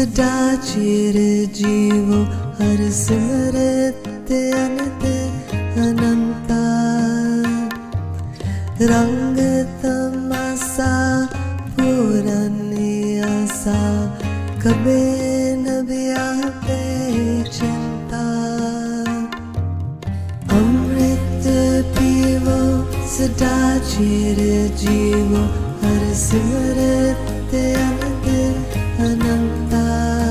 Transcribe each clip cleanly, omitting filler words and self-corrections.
सदा चिर जीवो हर सिमरत अनंत अनंता रंग तमासा पुरानी आसा कभी न व्यापे चिंता अमृत पीवो सदा चिर जीवो हर सिमरत अनंत अनंता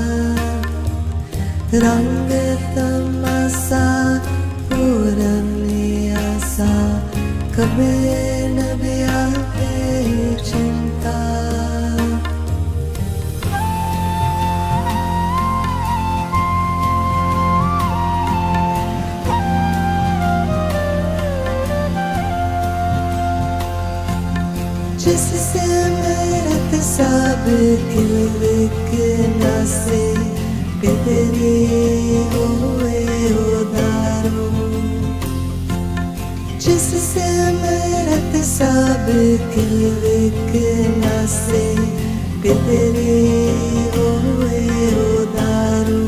रंग तमासा पुरानी आसा कभी न व्यापे चिंता जिससे मेरत सब किलविक नसे बिदरी हुए उदारो जिससे मेरत सब किलविक नसे बिदरी हुए उदारो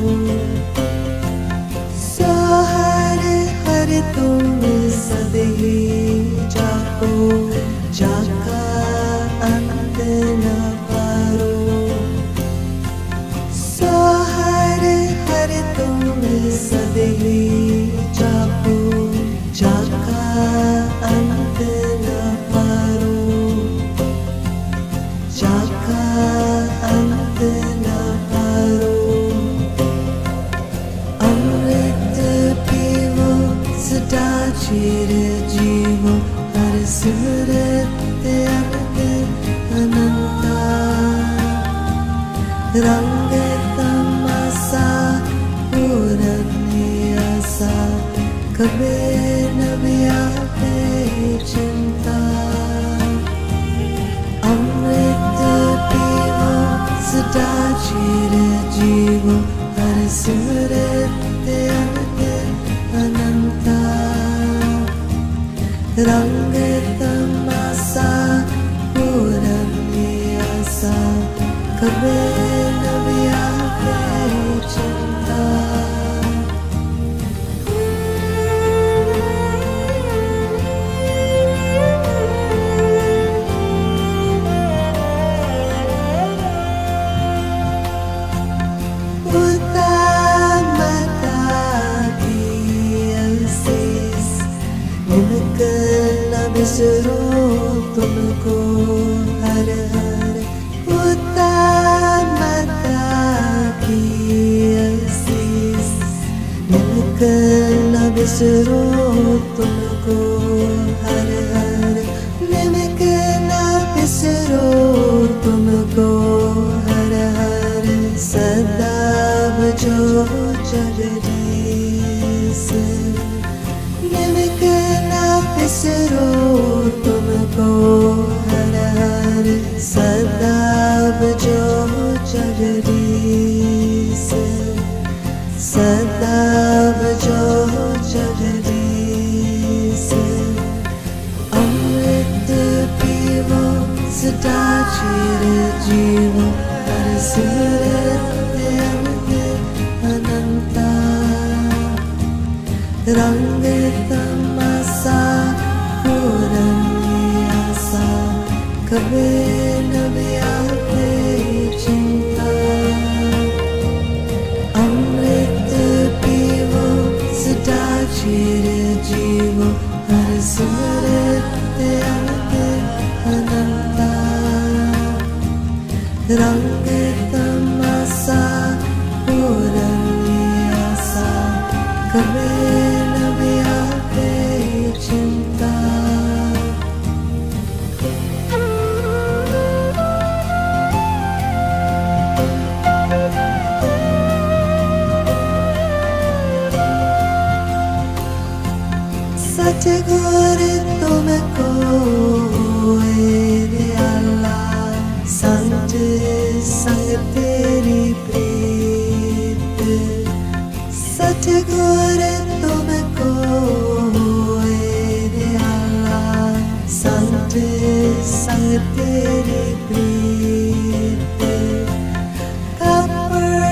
सो हर हर तुम सदही जाको जाका अंत न पारो सो हर हर तुम सदही जाको जाका अंत न पारो जाका अंत न पारो अमृत पीवो सदा चिर जीवो हर सिमरत अनंता रंग तमासा पुरानी आसा कभी न व्यापे चिंता अमृत पीवो सदा चिर जीवो हर सिमरत अनंता रंग तमासा पुरानी आसा कभी न व्यापे चिंता बिसरो तुमको हर हर पिता माता की आशीष मिलकर न बिसरो तुमको हर हर मिलकर न बिसरो तुमको हर हर सदा बजो जगदीश बिसरो तुमको हर हर सदा बजो जगदीश सदा बजो जगदीश अमृत पीवो सदा चिर जीवो हर सिमरत अनंता रंग तमासा पुरानी आसा कभी न व्यापे चिंता अमृत पीवो सदा चिर जीवो हर सिमरत अनंता रंग तमासा पुरानी आसा कभी न व्यापे चिंता सतगुरु तुमको अल्लाह संत संग तेरी प्रीत सतगुरु तुमको अल्लाह संत संग तेरी प्रीत कपड़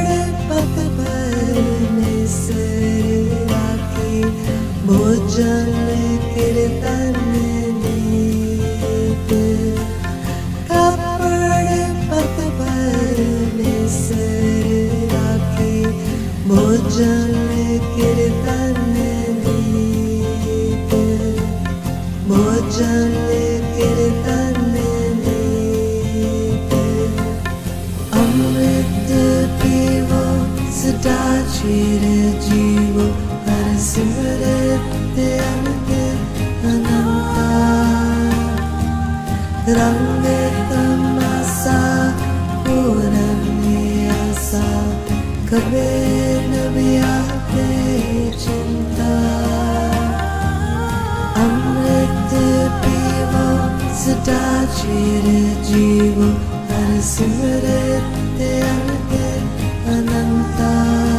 चिर जीवो हर सिमरते अनंते अनंता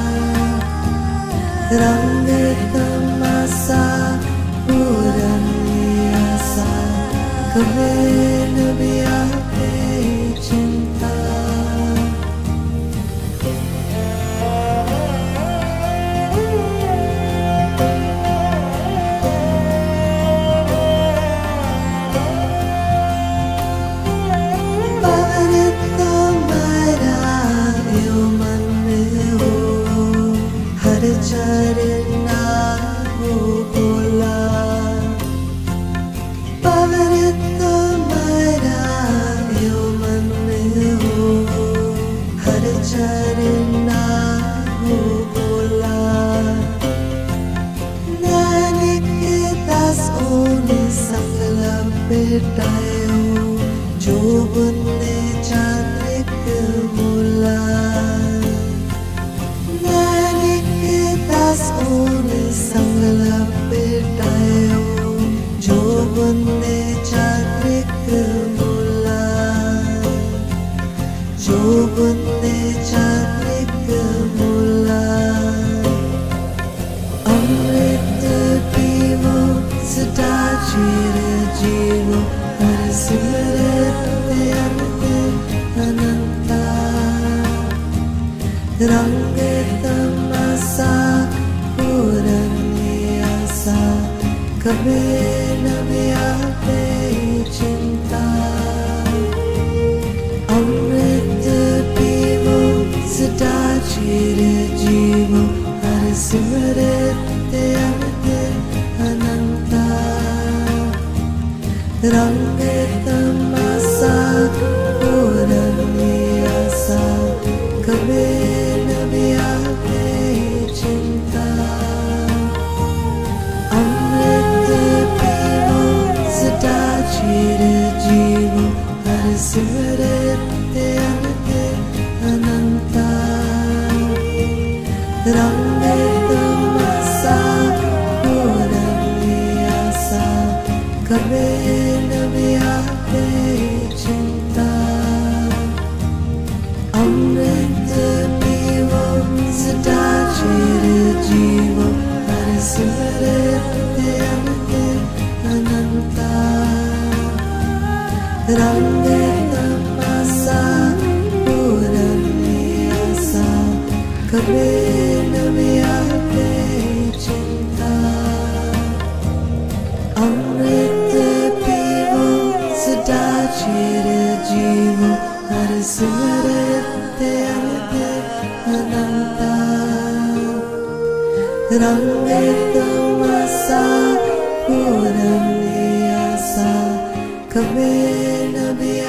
रंग तमासा पूरन आसा कभी न भी आते चिंता चरना हो बोला पवन तुम्हारा यो मन हो हर चरना हो बोला नानक दास ओने सकल बेटायो जो बुन्ने चांद्रिक बोला ओने संगल बेटायो जो बुन्ने चांद्रिक बोला जो बुन्ने चांद्रिक बोला अमृत पीवो सदा चिर जीवो हर सिमरते अनंते अनंता रंग तमासा कभी न भी आते चिंता अमृत पीवो सदा चिर जीवो हर सिमरते अनंते अनंता रंग तमासा पूरन आसा कभी न भी आते चिंता सदा चिर जीवो हर सिमरते अनंते अनंता रंग तमासा पूरन आसा कभी न भी आते चिंता अमृत पीवो सदा चिर जीवो हर सिमरते अनंते अनंता रंग तमासा पूरन आसा कभी न भी आते चिंता अमृत पीवो सदा चिर जीवो हर सिमरते अनंते अनंता रंग तमासा पूरन आसा कभी न भी